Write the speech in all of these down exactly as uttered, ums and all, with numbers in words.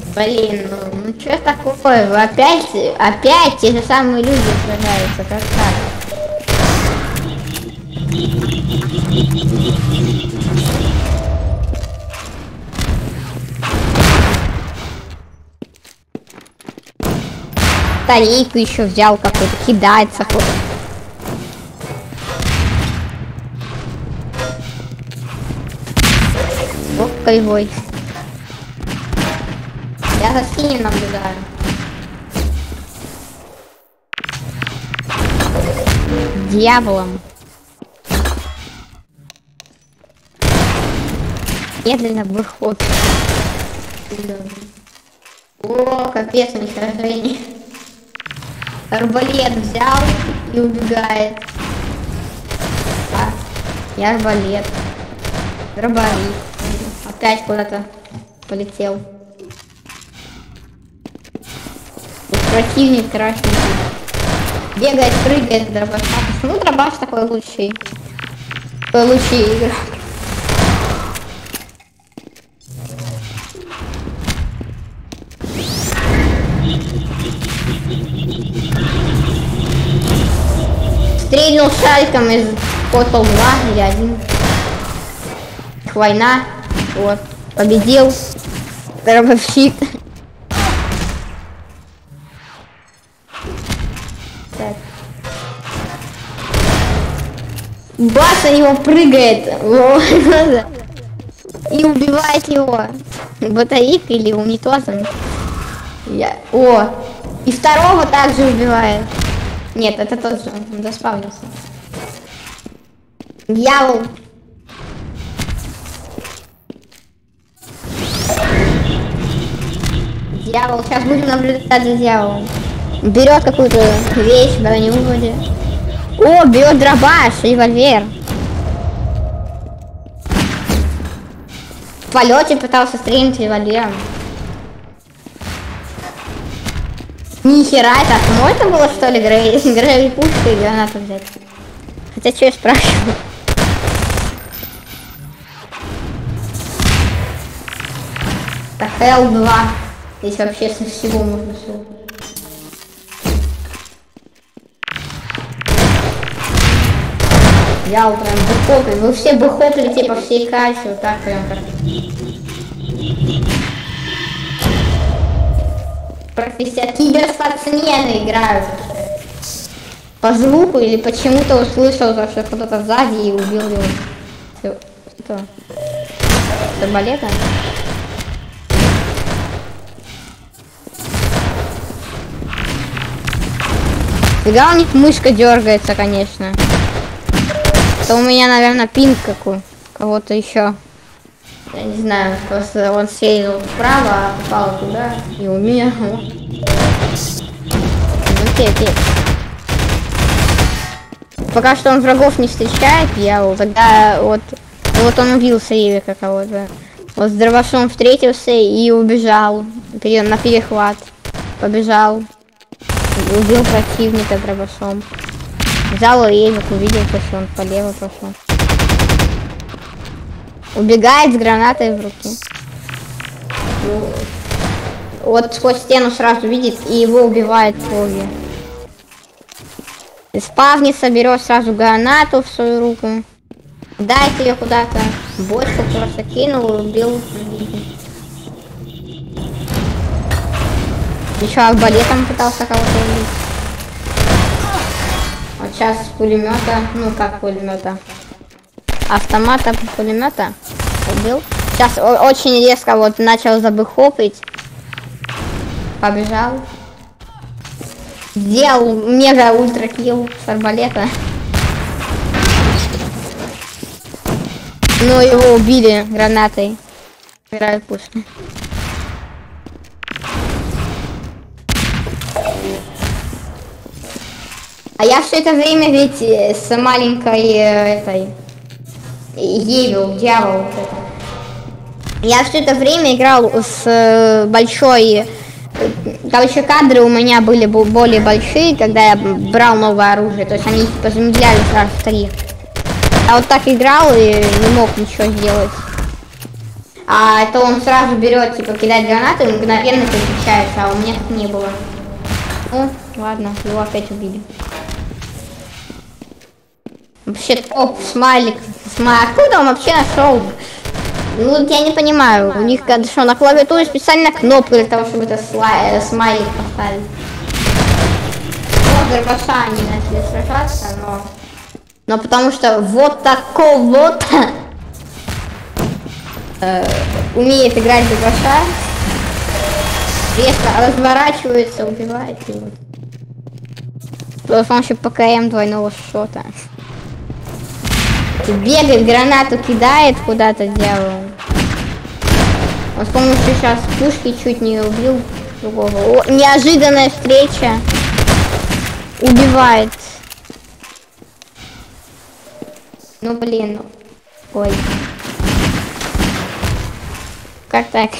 Блин, ну, ну что такое? Вы опять, опять те же самые люди сражаются, как так? Батарейку еще взял какой-то, кидается хоть. Вот кривой. Я за синим наблюдаю. Дьяволом. Медленно выход. О, капец, у них сражение. Арбалет взял и убегает. А, и арбалет. Дробовик. Опять куда-то полетел. И противник страшный. Бегает, прыгает, дробаш. А почему дробаш такой лучший? Такой лучший игрок. Стрельнул шариком из Portal два или один. Война. Вот. Победил. Дробовщик. Так. Бас на него прыгает. И убивает его. Батарейк или унитазом. Я... О! И второго также убивает. Нет, это тот же, он заспавнился. Дьявол. Дьявол, сейчас будем наблюдать за дьяволом. Берет какую-то вещь, броню вроде. О, берет дробаш, револьвер. В полете пытался стрелять револьвером. Нихера, так можно было что ли грейви пушку и гранату взять? Хотя что я спрашиваю? Так, эл два. Здесь вообще со всего можно все. Я вот прям бэхопли. Вы все бэхоплите по всей карте. Вот так прям как. Профессия. Киберспортсмены играют. По звуку или почему-то услышал, что кто-то сзади и убил его. Что? Это балета? Фига у них мышка дергается, конечно. Это у меня, наверное, пинг какой. Кого-то еще. Я не знаю, просто он сеял вправо, а попал туда и умер. Ну, окей, окей. Пока что он врагов не встречает, я вот тогда вот, вот он убил Сривика кого-то. Вот с дробашом встретился и убежал на перехват. Побежал. Убил противника дробашом. Взял рейвик, увидел, что он полево пошел. Убегает с гранатой в руке. Вот сквозь стену сразу видит и его убивает фоги. Спавнится, берет сразу гранату в свою руку. Дает ее куда-то. Бочку просто кинул и убил. Еще арбалетом пытался кого-то убить. Вот сейчас с пулемета, ну как пулемета, автомата пулемета убил. Сейчас очень резко вот начал забыхопить. Побежал. Сделал мега ультра килл с арбалета. Но его убили гранатой. Играют пушки. А я все это время ведь с маленькой этой Евил, дьявол. Вот это. Я все это время играл с большой. Короче, кадры у меня были более большие, когда я брал новое оружие. То есть они типа замедляли сразу в три. А вот так играл и не мог ничего сделать. А это он сразу берет, типа, кидает гранату и мгновенно переключается, а у меня так не было. Ну, ладно, его опять убили. Вообще топ, смайлик. Смайлик. Откуда он вообще нашел? Ну, я не понимаю. У них, когда что, на клавиатуре специально кнопка для того, чтобы это слай... смайлик поставить. Вот дробаша они начали сражаться, но... Но потому что вот такого вот э, умеет играть дробаша, резко разворачивается, убивает его. С помощью ПКМ двойного шота. Бегает, гранату кидает куда-то, дьявол. Он с помощью сейчас пушки чуть не убил другого. О, неожиданная встреча. Убивает. Ну блин. Ой. Как так?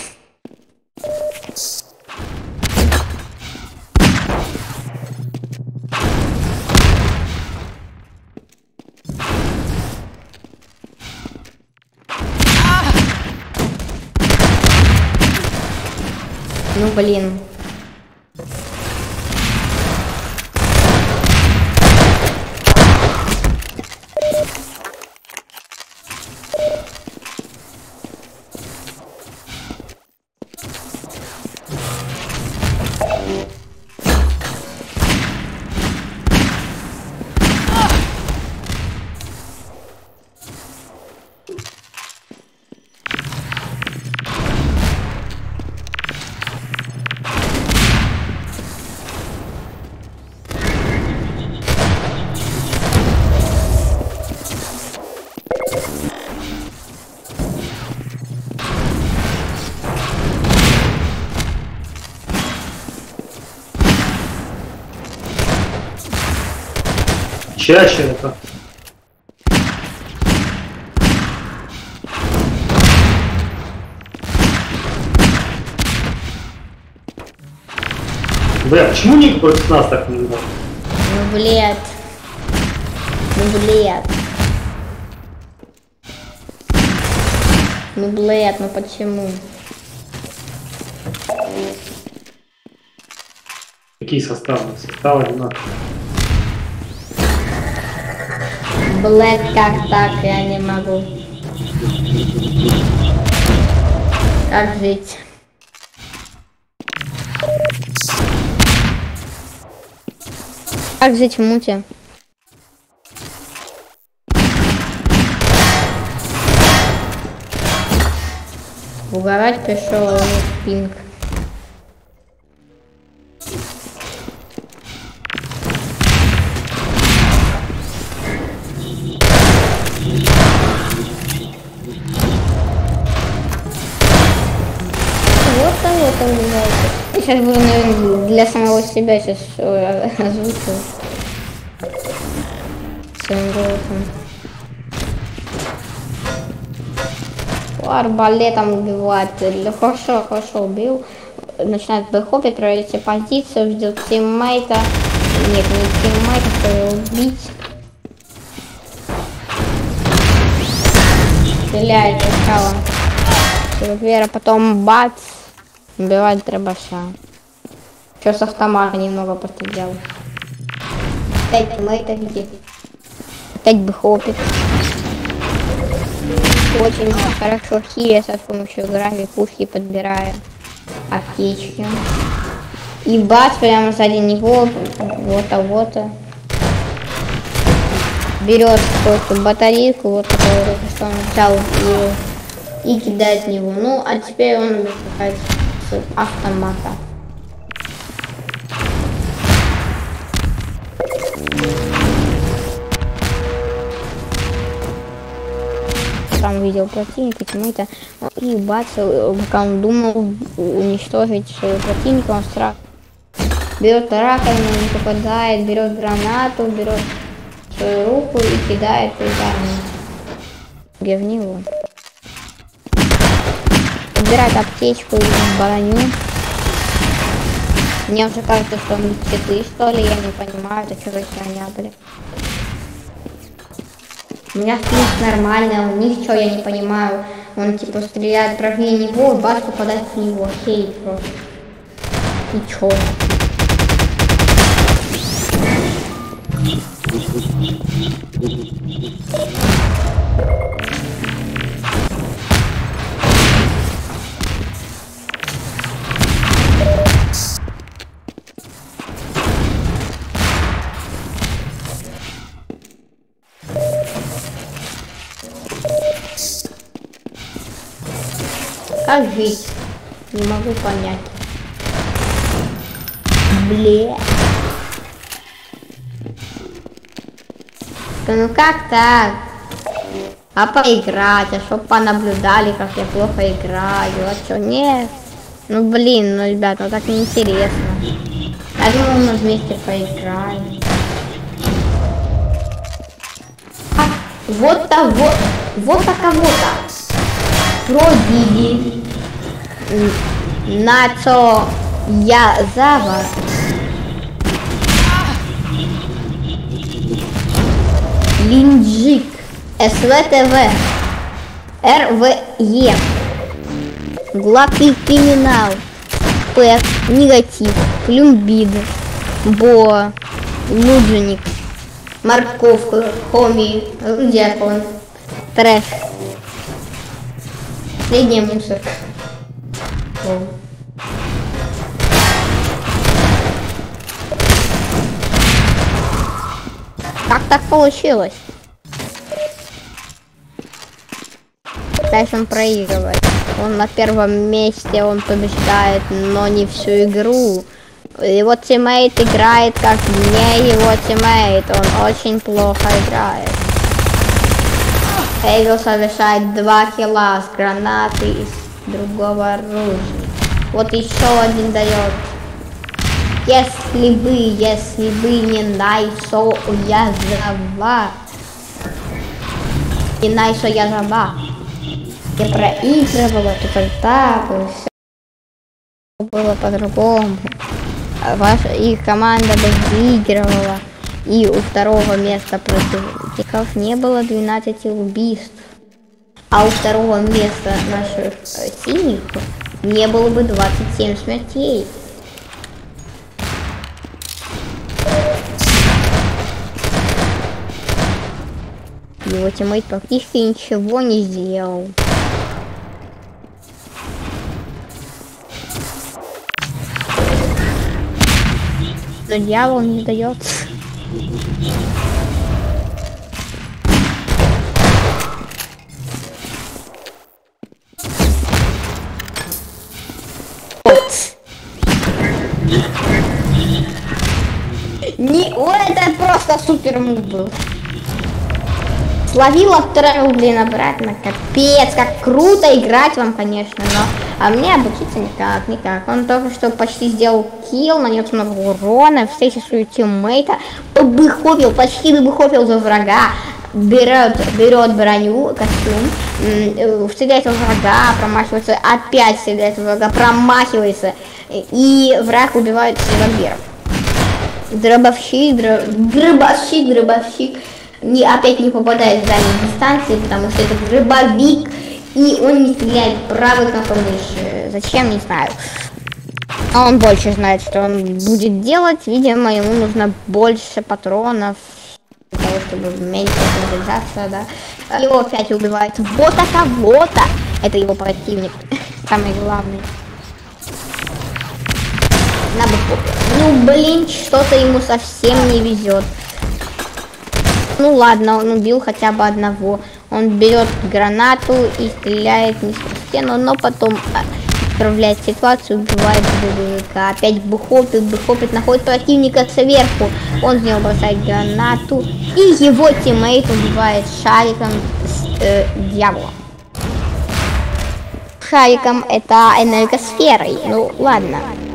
Ну блин. Чаще это. Бля, почему ник против нас так не играл? Ну блядь. Ну блядь. Ну блядь, ну почему? Какие составы? Составы одинаковые. Блэд, как так? Я не могу. Как жить? Как жить в муте? Угорать пришел пинг. Сейчас буду, наверное, для самого себя сейчас озвучивать своим голосом. Арбалетом убивать. Хорошо, хорошо убил. Начинает бэкхопить, проверить себе позицию, ждет тиммейта. Нет, не тиммейта, чтобы его убить. Стреляет сначала. Вера, потом бац. Убивать дробаша. Что с автомата немного пострелял. Опять тиммейта видит. Опять бэкхопит. Очень хорошо хилится с помощью грави, пушки подбирая аптечки. И бац, прямо сзади него, вот-то, вот-то. Берет какую-то батарейку, вот такую, что он взял и, и кидает в него. Ну, а теперь он убивает с автомата. Там видел противника, тиммейта, и бац, пока он думал уничтожить своего противника, он сразу берет раковину, не попадает, берет гранату, берет свою руку и кидает в него. Убирает аптечку и броню. Мне уже кажется, что он цветы, что ли, я не понимаю, это что за херня, блин. У меня спинс нормальный, у них что, я не понимаю. Он типа стреляет правее него, и бас попадает в него. Окей, просто. Ничего. Как жить? Не могу понять. Бле. Да ну как так? А поиграть, а чтоб понаблюдали, как я плохо играю, а что, нет? Ну блин, ну ребят, ну так неинтересно. Я думаю, мы вместе поиграем. А, вот того, вот такого-то. Пробили. Начо я зава. Линджик. СВТВ. РВЕ. Главный криминал. Пэк. Негатив. Плюмбид. Бо. Лудженик. Морковка. Хоми. Рудякон. Трэш. Средняя мусор. Как так получилось? Тайсон проигрывает. Он на первом месте, он побеждает, но не всю игру. Его тиммейт играет как не его тиммейт. Он очень плохо играет. Эйвил совершает два килла с гранаты из другого оружия. Вот еще один дает. Если бы, если бы не Найсо я жива. Не Найсо я жива. Я проигрывала, то тогда все было по-другому. Ваша их команда бы выигрывала. И у второго места противников не было двенадцати убийств. А у второго места наших э, синих не было бы двадцати семи смертей. Его тиммейт практически ничего не сделал. Но дьявол не сдается. Не, о, это просто супер мув был. Словила второй, блин, обратно. Капец, как круто играть вам, конечно, но... А мне обучиться никак, никак. Он только что почти сделал килл, нанес много урона, встретил своего тиммейта, побыхопил, почти побыхопил за врага. Берет, берет броню, костюм, стреляет в врага, промахивается, опять стреляет в врага, промахивается. И враг убивает револьвером. Дробовщик, дроб... дробовщик, дробовщик не, опять не попадает в дальние дистанции, потому что это дробовик, и он не стреляет правой кнопкой мыши. Зачем, не знаю. Но он больше знает, что он будет делать. Видимо, ему нужно больше патронов для того, чтобы меньше заряжаться, да. Его опять убивает вот кого-то. Это его противник, самый главный. Надо попить. Ну блин, что-то ему совсем не везет. Ну ладно, он убил хотя бы одного. Он берет гранату и стреляет не в стену, но потом исправляет ситуацию, убивает другого. Опять бухопит, бухопит, находит противника сверху. Он в него бросает гранату. И его тиммейт убивает шариком с э, дьяволом. Шариком это энергосферой. Ну ладно.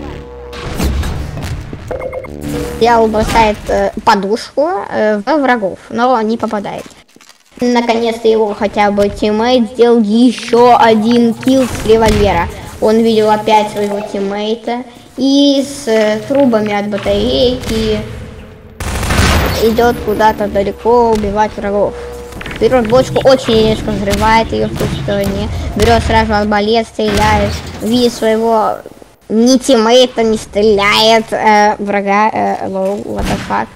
Дьявол бросает э, подушку э, в врагов, но не попадает. Наконец-то его хотя бы тиммейт сделал еще один килл с револьвера. Он видел опять своего тиммейта и с э, трубами от батарейки идет куда-то далеко убивать врагов. берет бочку, очень резко взрывает ее в ту стороне, берет сразу арбалет, стреляет, видит своего не тиммейта, не стреляет, э, врага, э, лоу, what the fuck.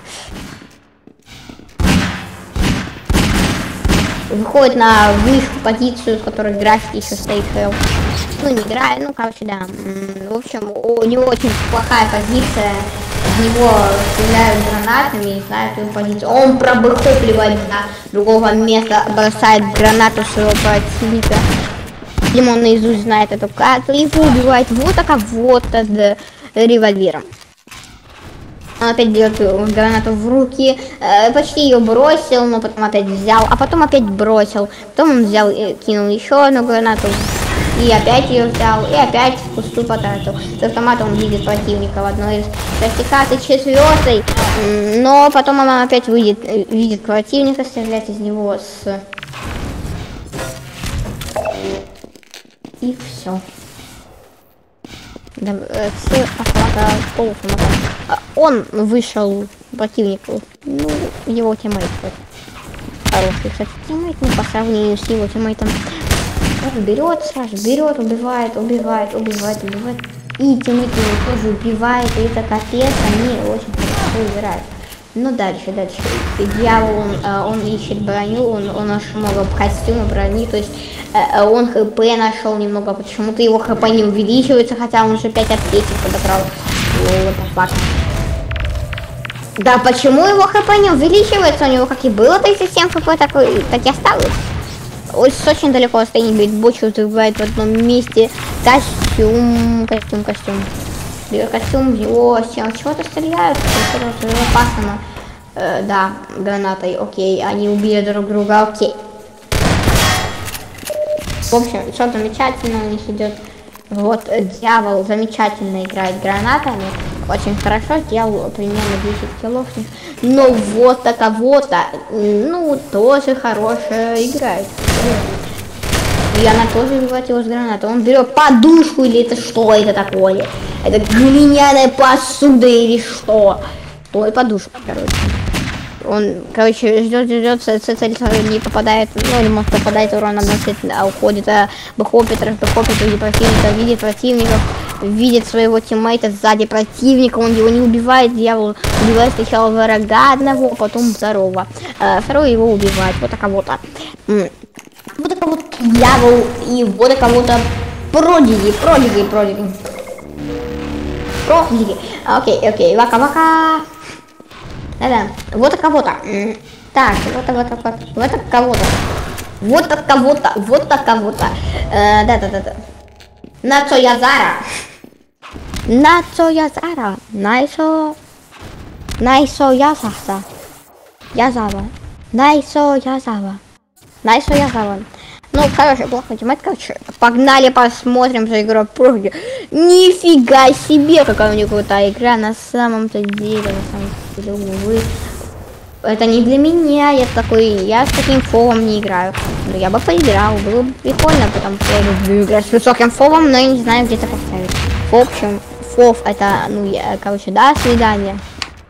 Выходит на высшую позицию, в которой график еще стоит хелл. Ну, не играет, ну, короче, да. В общем, у него очень плохая позиция. В него стреляют гранатами и знают его позицию. Он пробыхопливает до другого места, бросает гранату своего противника. Видимо, он наизусть знает эту карту и его убивает вот так вот от револьвером. Он опять берет гранату в руки, э, почти ее бросил, но потом опять взял, а потом опять бросил. Потом он взял и кинул еще одну гранату, и опять ее взял, и опять впустую потратил. С автомата он видит противника в одной из практикаций четвертой, но потом он опять выйдет, видит противника, стрелять из него с... И все. Да, с автомата, полуавтомата. Он вышел противнику, ну, его тиммейт хороший, кстати, тиммейт, ну, по сравнению с его тиммейтом. Он берет, сразу берет, убивает, убивает, убивает, убивает. И тиммейт его тоже убивает, и это капец, они очень хорошо играют. Ну, дальше, дальше. Дьявол, он, он ищет броню, он, он нашел много костюма, брони, то есть э, он хп нашел немного, почему-то его хп не увеличивается, хотя он уже пять аптечек подобрал. Вот факт. Да, почему его хп не увеличивается? У него как и было тридцать семь хп, так, так и осталось. Ой, с очень далеко стоит, говорит, бочку взрывает в одном месте. Костюм, костюм, костюм. Берет костюм, его с чего-то стреляют, что-то опасно. Э, да, гранатой, окей, они убили друг друга, окей. В общем, все замечательно у них идет. Вот дьявол замечательно играет гранатами, очень хорошо, дьявол примерно десять киллов. Но вот кого-то, ну, тоже хорошая играет. И она тоже убивает его с гранатой. Он берет подушку или это что это такое? Это глиняная посуда или что? Ой, подушка, короче. Он, короче, ждет, ждет, цель не попадает, ну, или может попадает, урон наносит, а уходит, а бэкхопит, разбэкхопит, видит противника, видит противников, видит своего тиммейта сзади противника, он его не убивает, дьявол убивает сначала врага одного, потом второго, а, второй его убивает, вот такого-то. Вот такого вот дьявол и вот такого-то продиги, продиги, продиги. Продиги. Окей, окей, вака-вака. Да-да, вот кого-то. Так, вот вот вот вот кого-то. Вот от кого-то, вот от кого-то. Да-да-да-да. Нацо Язара. Нацо Язара. Найсо. Найсо Язаса. Язава. Найсо Язава. Найсо Язава. Ну, короче, плохо темать, короче. Погнали посмотрим за игру Проги. Нифига себе, какая у них крутая игра на самом-то деле, на самом деле, увы. Это не для меня, я такой, я с таким фолом не играю. Но я бы поиграл, было бы прикольно, потому что я люблю играть с высоким фолом, но я не знаю, где это поставить. В общем, фов это, ну, я, короче, до свидания.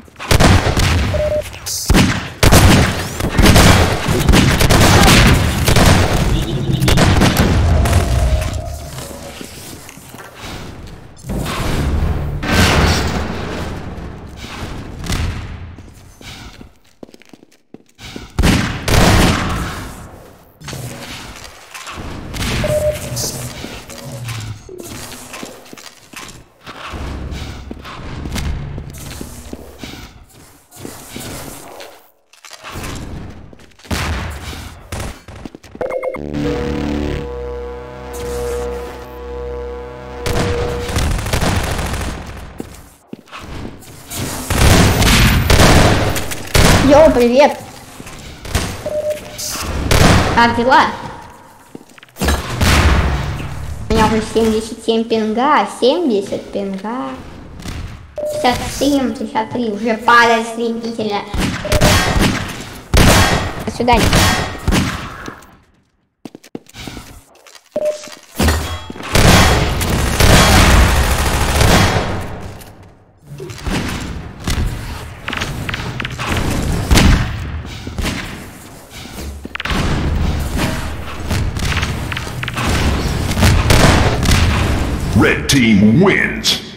Йоу, привет! Как дела? У меня уже семьдесят семь пинга, семьдесят пинга. шестьдесят семь, шестьдесят три, уже падает стремительно. До свидания. Red team wins.